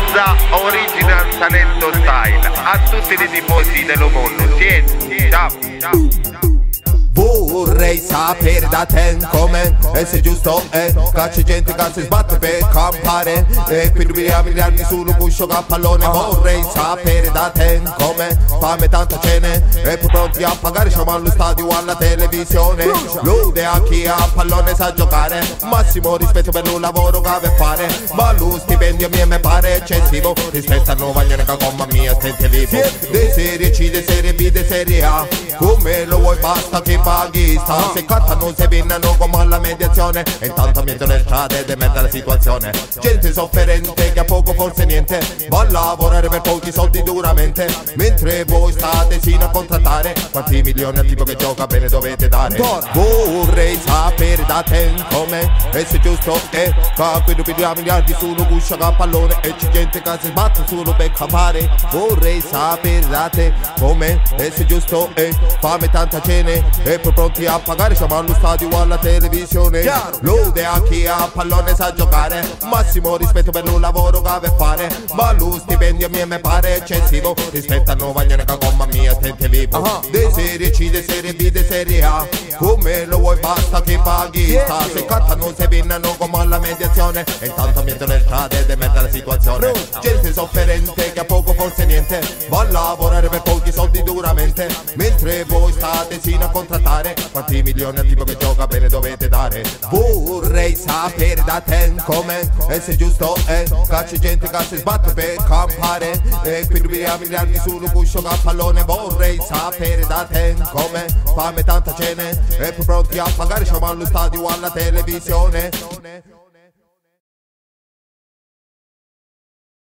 Forza Original Salento Style a tutti i tifosi del mondo. Ciao. Vorrei sapere da te com'è, e se giusto è, c'è gente che si sbatte per campare, e qui dobbiamo miliardi sul guscio a pallone. Vorrei sapere da te com'è, fame tanta cene, e poi pronti a pagare, siamo allo stadio o alla televisione. Lude a chi a pallone sa giocare, massimo rispetto per il lavoro che deve fare, ma lo stipendio mi pare eccessivo rispetto a nuova che come mia stente vivo. De serie C, de serie B, de serie A, come lo vuoi basta che paghi, sta se cattano se vinnano come alla mediazione, e intanto mettono le strade e mette la situazione. Gente sofferente che ha poco forse niente, va a lavorare per pochi soldi duramente, mentre voi state sino a contrattare quanti milioni al tipo che gioca bene dovete dare. Vorrei sapere da te com'è, e se giusto è, qui dobbiamo miliardi sullo guscio a pallone, e c'è gente che si sbatte sullo becco a fare. Vorrei sapere da te com'è, e se giusto è, fame tanta cene, e poi pronti a pagare, siamo allo stadio o alla televisione. Lode a chi a pallone sa giocare, massimo rispetto per il lavoro che deve fare, ma lo stipendio mi pare eccessivo rispetto a nuova che come mia stente vivo. De serie C, de serie B, de serie A, come lo vuoi basta che paghi, sta se cattano se vinnano come alla mediazione, e intanto mettono le strade e mette la situazione. Gente sofferente che ha poco forse niente, va a lavorare per pochi soldi duramente, mentre voi state sino a contrattare quanti milioni al tipo che gioca bene dovete dare. Vorrei sapere da te com'è, e se giusto è, c'è gente che si sbatte per campare, e qui dobbiamo miliardi sul guscio a pallone. Vorrei sapere da te com'è, fame tanta cene, e poi pronti a pagare, siamo allo stadio o alla televisione.